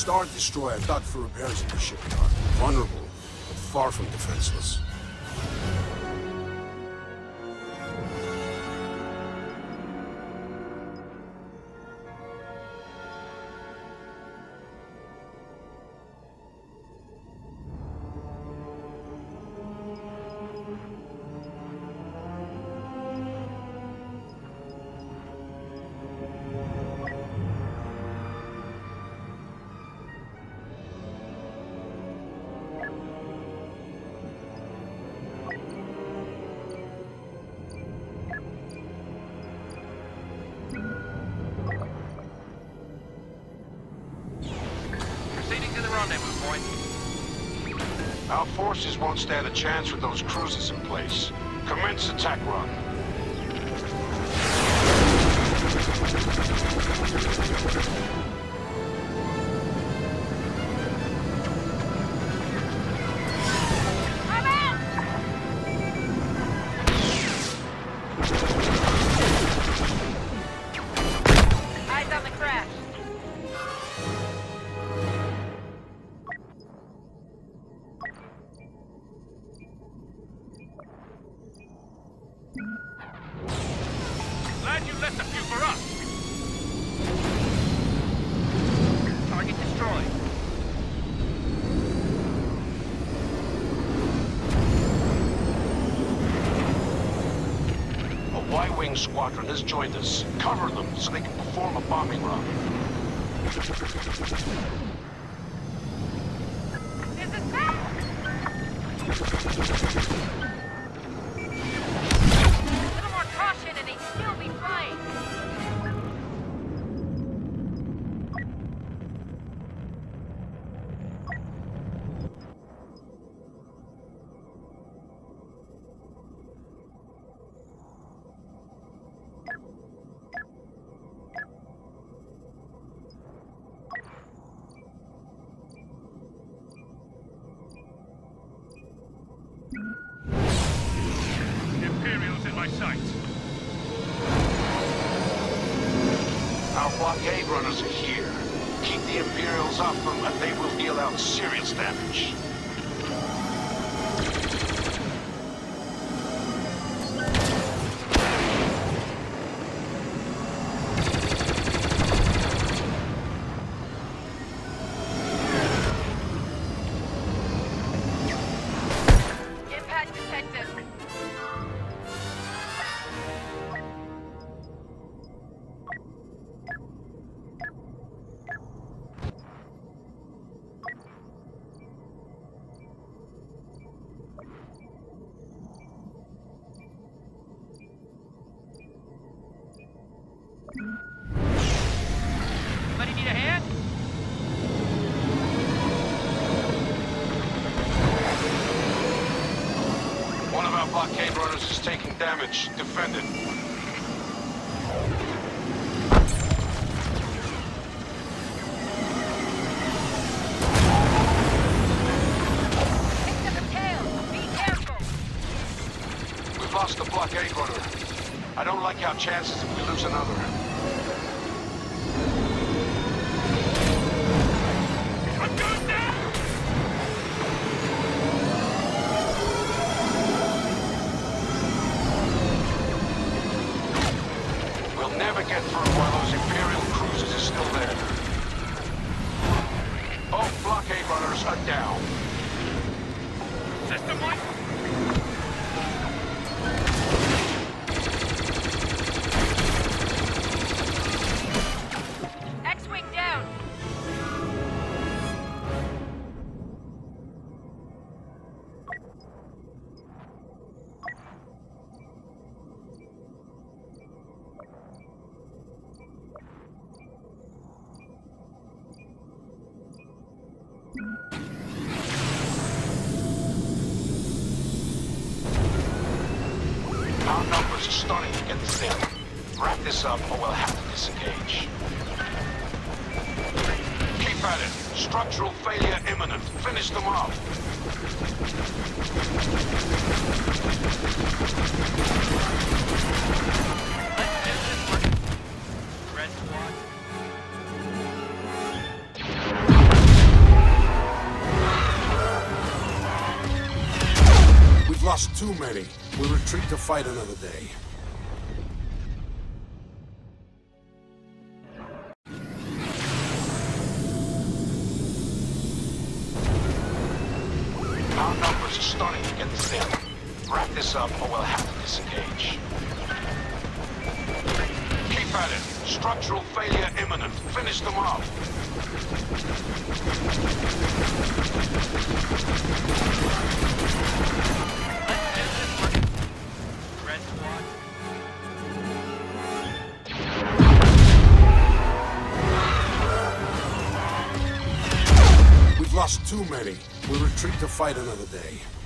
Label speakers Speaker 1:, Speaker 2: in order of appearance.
Speaker 1: Star Destroyer docked for repairs in the shipyard. Vulnerable, but far from defenseless.
Speaker 2: Our forces won't stand a chance with those cruisers in place. Commence attack run.
Speaker 3: I'm out! Eyes on the crash.
Speaker 4: Glad you left a few for us. Target destroyed.
Speaker 2: A Y-Wing squadron has joined us. Cover them so they can perform a bombing run.
Speaker 3: This is bad! A little more caution and they'd still be flying.
Speaker 4: Imperials in my sight.
Speaker 2: Our blockade runners are here. Keep the Imperials off them and they will deal out serious damage.
Speaker 3: Impact detected.
Speaker 4: Anybody need a hand?
Speaker 2: One of our blockade runners is taking damage. Defend it.
Speaker 3: Picked up a tail. Be careful.
Speaker 2: We've lost the blockade runner. I don't like our chances if we lose another.
Speaker 4: I'm going down!
Speaker 2: We'll never get through while those Imperial cruisers are still there. Both blockade runners are down.
Speaker 4: System light.
Speaker 3: X-Wing down.
Speaker 2: Our numbers are starting to get thin. Wrap this up or we'll have to disengage. Keep at it. Structural failure imminent. Finish them off.
Speaker 4: Let's do this one. Red Squad.
Speaker 1: lost too many. We'll retreat to fight another day.
Speaker 2: Our numbers are starting to get thin. Wrap this up or we'll have to disengage. Keep at it. Structural failure imminent. Finish them off.
Speaker 4: Let's do this for Red Squad.
Speaker 1: We've lost too many. We'll retreat to fight another day.